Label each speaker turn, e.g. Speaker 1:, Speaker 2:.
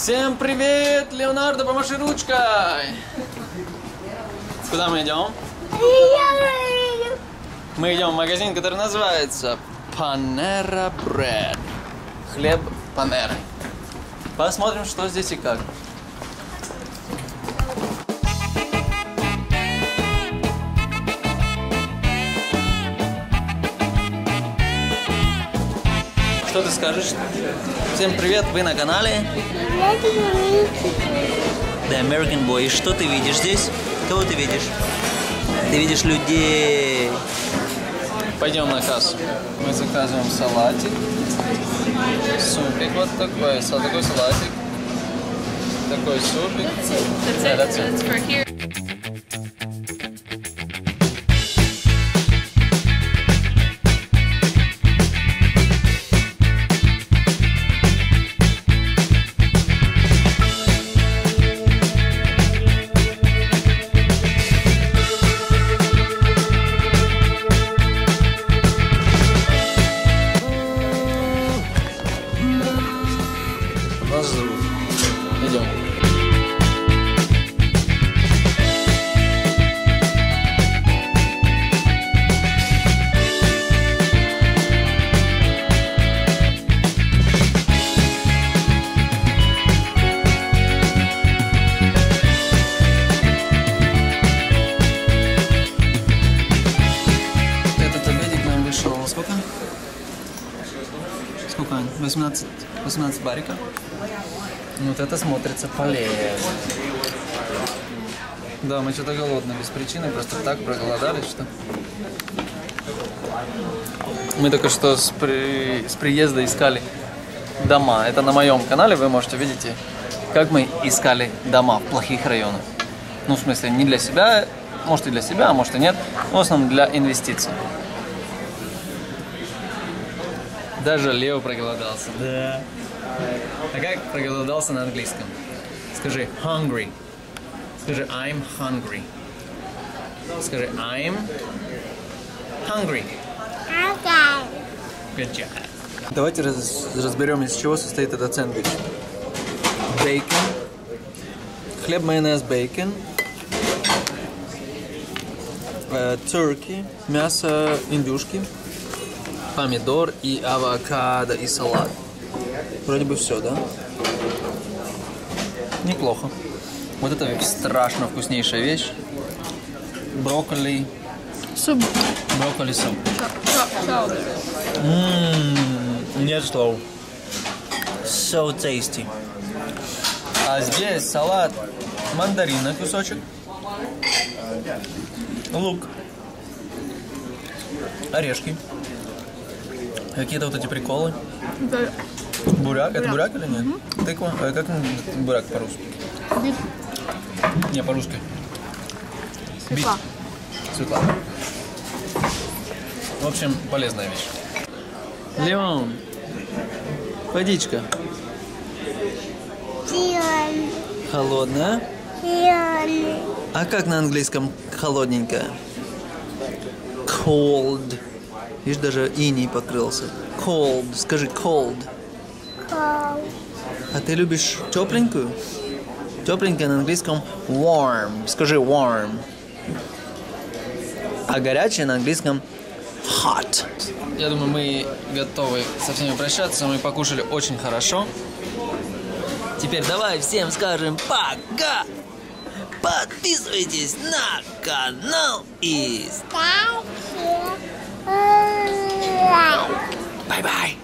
Speaker 1: Всем привет! Леонардо, помаши ручкой! Куда мы идем? Мы идем в магазин, который называется Panera Bread. Хлеб Панеры. Посмотрим, что здесь и как. Что ты скажешь? Всем привет, вы на канале The American Boy. И что ты видишь здесь? Кого ты видишь? Ты видишь людей. Пойдем на кассу. Мы заказываем салатик, супик вот такой салатик, такой супик. That's it. Нас зовут. Идем. Этот обедик нам вышел сколько? Сколько? 18 бариков. Вот это смотрится полезно. Да, мы что-то голодные, без причины, просто так проголодались, что... Мы только что с приезда искали дома. Это на моем канале, вы можете видеть, как мы искали дома в плохих районах. Ну, в смысле, не для себя, может и для себя, а может и нет, но в основном для инвестиций. Даже Лео проголодался. Да. А как проголодался на английском? Скажи hungry. Скажи I'm hungry. Скажи I'm hungry.
Speaker 2: Okay.
Speaker 1: Good job. Давайте разберем, из чего состоит этот сэндвич. Бейкон. Хлеб, майонез, бейкон. Турки. Мясо индюшки. Помидор и авокадо и салат. Вроде бы все, да? Неплохо. Вот это страшно вкуснейшая вещь. Брокколи.
Speaker 2: Суп.
Speaker 1: Брокколи суп. Нет слов. So tasty. А здесь салат. Мандарина кусочек. Лук. Орешки. Какие-то вот эти приколы.
Speaker 2: Да.
Speaker 1: Буряк? Это буряк или нет? Тыква? Как буряк по-русски?
Speaker 2: Бит.
Speaker 1: Не, по-русски.
Speaker 2: Свекла.
Speaker 1: Свекла. В общем, полезная вещь. Леон, водичка. Холодная? А как на английском холодненькая? Cold. Видишь, даже иней покрылся. Cold. Скажи cold.
Speaker 2: Cold.
Speaker 1: А ты любишь тепленькую? Тепленькая на английском warm. Скажи warm. А горячая на английском hot. Я думаю, мы готовы со всеми прощаться. Мы покушали очень хорошо. Теперь давай всем скажем пока. Подписывайтесь на канал и бай-бай.